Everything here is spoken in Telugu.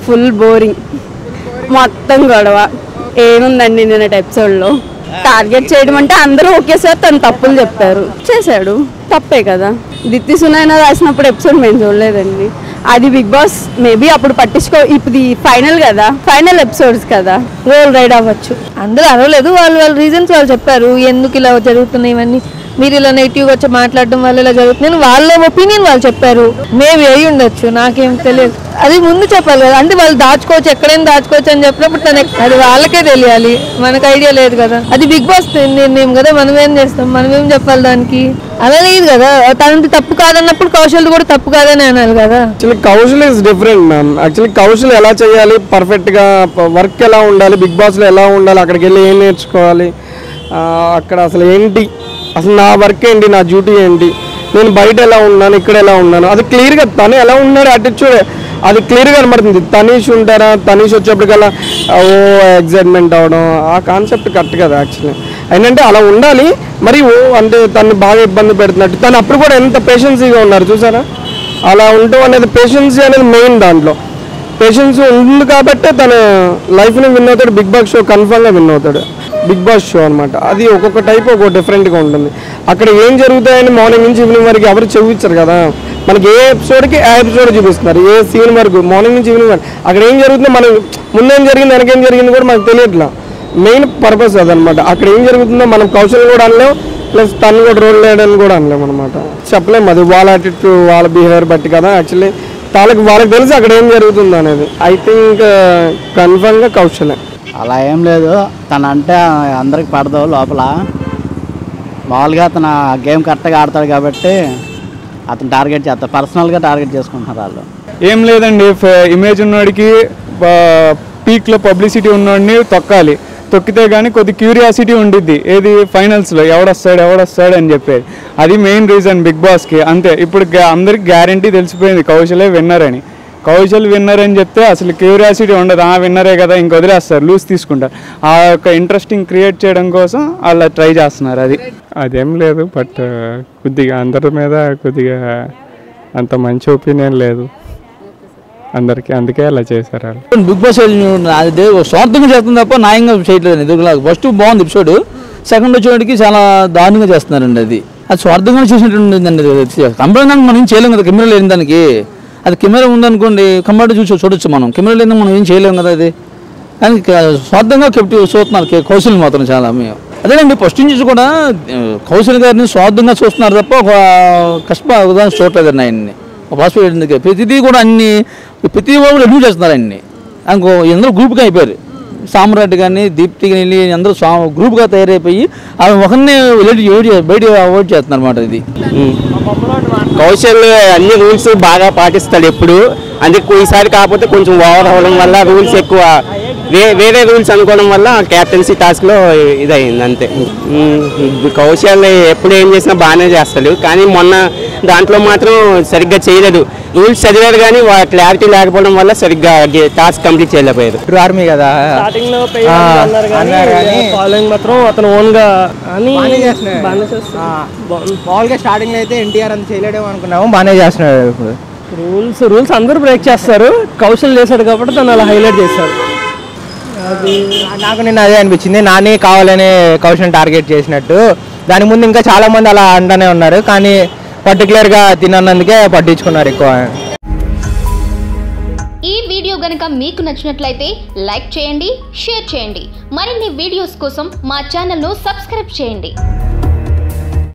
ఫుల్ బోరింగ్, మొత్తం గొడవ. ఏముందండి నిన్నటి ఎపిసోడ్లో? టార్గెట్ చేయడం అంటే అందరూ ఒకేసారి తను తప్పులు చెప్పారు, చేశాడు, తప్పే కదా. దిత్తి సునైనా రాసినప్పుడు ఎపిసోడ్ మేము చూడలేదండి. అది బిగ్ బాస్ మేబీ అప్పుడు పట్టించుకో, ఇప్పుడు ఫైనల్ కదా, ఫైనల్ ఎపిసోడ్స్ కదా, రోల్ రైడ్ అవ్వచ్చు. అందరూ అనలేదు, వాళ్ళ రీజన్స్ వాళ్ళు చెప్పారు, ఎందుకు ఇలా జరుగుతున్నాయి ఇవన్నీ, మీరు ఇలా నెగిటివ్గా వచ్చి మాట్లాడడం వల్ల ఇలా జరుగుతుంది, వాళ్ళ ఒపీనియన్ వాళ్ళు చెప్పారు. మేబీ అయ్యి ఉండొచ్చు, నాకేం తెలియదు. అది ముందు చెప్పాలి కదా, అంటే వాళ్ళు దాచుకోవచ్చు, ఎక్కడైనా దాచుకోవచ్చు అని చెప్పినప్పుడు అది వాళ్ళకే తెలియాలి, మనకు ఐడియా లేదు కదా. అది బిగ్ బాస్ నిర్ణయం కదా, మనమేం చేస్తాం, మనమేం చెప్పాలి దానికి. అలా లేదు కదా, తనది తప్పు కాదన్నప్పుడు కౌశల్ కూడా తప్పు కాదని అనాలి కదా. Actually Kaushal is different ma'am. Actually Kaushal ఎలా చేయాలి, పర్ఫెక్ట్గా వర్క్ ఎలా ఉండాలి, బిగ్ బాస్లో ఎలా ఉండాలి, అక్కడికి వెళ్ళి ఏం నేర్చుకోవాలి, అక్కడ అసలు ఏంటి, అసలు నా వర్క్ ఏంటి, నా డ్యూటీ ఏంటి, నేను బయట ఎలా ఉన్నాను, ఇక్కడ ఎలా ఉన్నాను, అది క్లియర్గా తను ఎలా ఉన్నాడు యాటిట్యూడ్ అది క్లియర్గా కనబడుతుంది. తనీష్ ఉంటారా, తనీష్ వచ్చేప్పటికల్లా ఓ ఎగ్జైట్మెంట్ అవడం, ఆ కాన్సెప్ట్ కరెక్ట్ కదా. యాక్చువల్లీ ఏంటంటే అలా ఉండాలి. మరి ఓ అంటే తను బాగా ఇబ్బంది పెడుతున్నట్టు, తను అప్పుడు కూడా ఎంత పేషెన్సీగా ఉన్నారు చూసారా. అలా ఉండటం అనేది, పేషెన్సీ అనేది మెయిన్. దాంట్లో పేషెన్స్ ఉంది కాబట్టి తన లైఫ్ని విన్ అవుతాడు. బిగ్ బాస్ షో కన్ఫర్మ్గా విన్ అవుతాడు. బిగ్ బాస్ షో అనమాట, అది ఒక్కొక్క టైప్ ఒక్కొక్క డిఫరెంట్గా ఉంటుంది. అక్కడ ఏం జరుగుతాయని మార్నింగ్ నుంచి ఈవినింగ్ వరకు ఎవరు చూపించారు కదా. మనకి ఏ ఎపిసోడ్కి ఆ ఎపిసోడ్ చూపిస్తున్నారు, ఏ సీన్ వరకు మార్నింగ్ నుంచి ఈవినింగ్ వరకు అక్కడ ఏం జరుగుతుందో, మనం ముందేం జరిగింది వెనకేం జరిగింది కూడా మనకు తెలియట్లా. మెయిన్ పర్పస్ అదనమాట. అక్కడ ఏం జరుగుతుందో మనం కౌశల్ కూడా అనలేం, ప్లస్ తను కూడా రోల్ వేయడానికి కూడా అనలేము అనమాట. చెప్పలేము, అది వాళ్ళ యాటిట్యూడ్ వాళ్ళ బిహేవియర్ బట్టి కదా. యాక్చువల్లీ వాళ్ళకి తెలిసి అక్కడ ఏం జరుగుతుందో అనేది. ఐ థింక్ కన్ఫర్మ్గా కౌశలే. అలా ఏం లేదు, తను అంటే అందరికి పడదు లోపల. మామూలుగా అతను గేమ్ కరెక్ట్గా ఆడతాడు కాబట్టి అతను టార్గెట్ చేస్తారు, పర్సనల్గా టార్గెట్ చేసుకుంటున్నారు వాళ్ళు. ఏం లేదండి, ఇమేజ్ ఉన్నవాడికి పీక్లో పబ్లిసిటీ ఉన్నవాడిని తొక్కాలి. తొక్కితే కానీ కొద్ది క్యూరియాసిటీ ఉండిద్ది, ఏది ఫైనల్స్లో ఎవడొస్తాడు అని చెప్పేది. అది మెయిన్ రీజన్ బిగ్ బాస్కి. అంతే, ఇప్పుడు అందరికి గ్యారంటీ తెలిసిపోయింది కౌశలే విన్నర్ అని. కౌశల్ విన్నర్ అని చెప్తే అసలు క్యూరియాసిటీ ఉండదు, విన్నరే కదా ఇంక వదిలేస్తారు, లూజ్ తీసుకుంటారు. ఆ యొక్క ఇంట్రెస్టింగ్ క్రియేట్ చేయడం కోసం అలా ట్రై చేస్తున్నారు. అదేం లేదు, బట్ కొద్దిగా అందరి మీద కొద్దిగా అంత మంచి ఒపీనియన్ లేదు అందరికీ, అందుకే అలా చేశారు వాళ్ళు. బిగ్ బాస్ అదే స్వార్థంగా చేస్తుంది తప్ప న్యాయంగా చేయట్లేదు. ఎదురులాగా ఫస్ట్ బాగుంది ఎపిసోడ్, సెకండ్ వచ్చేటికి చాలా దారుణంగా చేస్తున్నారండి. అది స్వార్థంగా చేసినట్టుందండి. కంపెనీ మనం ఏం చేయలేము కదా, కెమెరా లేని దానికి. అది కెమెరా ఉందనుకోండి, కంప్యూటర్ చూడొచ్చు మనం, కెమెరా లేని మనం ఏం చేయలేము కదా. అది కానీ స్వార్థంగా చూస్తున్నారు కౌశల్ మాత్రం చాలా. అదేనండి, ఫస్ట్ నుంచి కూడా కౌశల్ గారిని స్వార్థంగా చూస్తున్నారు తప్ప ఒక కష్టం చూడలేదండి ఆయన్ని. పాస్పోర్ట్ ప్రతిదీ కూడా ప్రతి వాళ్ళు రివ్యూ చేస్తున్నారు ఆయన్ని. ఇంకో అందరూ గ్రూప్గా అయిపోయారు. సామ్రాట్ కానీ దీప్తి కానీ అందరూ గ్రూప్గా తయారైపోయి ఆమె ఒకరిని బయట అవాయిడ్ చేస్తున్నారు అన్నమాట. ఇది కౌశల్ అన్ని రూల్స్ బాగా పాటిస్తాడు ఎప్పుడు, అందుకే ఈసారి కాకపోతే కొంచెం ఓవర్ అవ్వడం వల్ల రూల్స్ ఎక్కువ వేరే రూల్స్ అనుకోవడం వల్ల క్యాప్టెన్సీ టాస్క్లో ఇదయింది అంతే. కౌశల్ ఎప్పుడు ఏం చేసినా బాగానే చేస్తాడు, కానీ మొన్న దాంట్లో మాత్రం సరిగ్గా చేయలేదు. రూల్స్ చదివారు కానీ క్లారిటీ లేకపోవడం వల్ల సరిగ్గా టాస్క్ కంప్లీట్ చేయలేకపోయారు. ఆర్మీ కదా స్టార్టింగ్లో ఫాలోయింగ్ మాత్రం అతను ఓన్గా అని మామూలుగా స్టార్టింగ్లో అయితే ఎన్టీఆర్ అంత చేయలేడేమో అనుకున్నాము, బాగానే చేస్తున్నాడు. ఇప్పుడు రూల్స్ అందరూ బ్రేక్ చేస్తారు, కౌశల్ చేశాడు కాబట్టి తను అలా హైలైట్ చేశారు. నాకు నిన్న అదే అనిపించింది, నాని కావాలనే కౌశల్ టార్గెట్ చేసినట్టు. దాని ముందు ఇంకా చాలా మంది అలా అంటానే ఉన్నారు, కానీ పర్టికులర్గా తిన్నందుకే పట్టించుకున్నారు ఎక్కువ. ఈ వీడియో గనుక మీకు నచ్చినట్లయితే లైక్ చేయండి, షేర్ చేయండి. మరిన్ని వీడియోస్ కోసం మా ఛానల్ను సబ్స్క్రైబ్ చేయండి.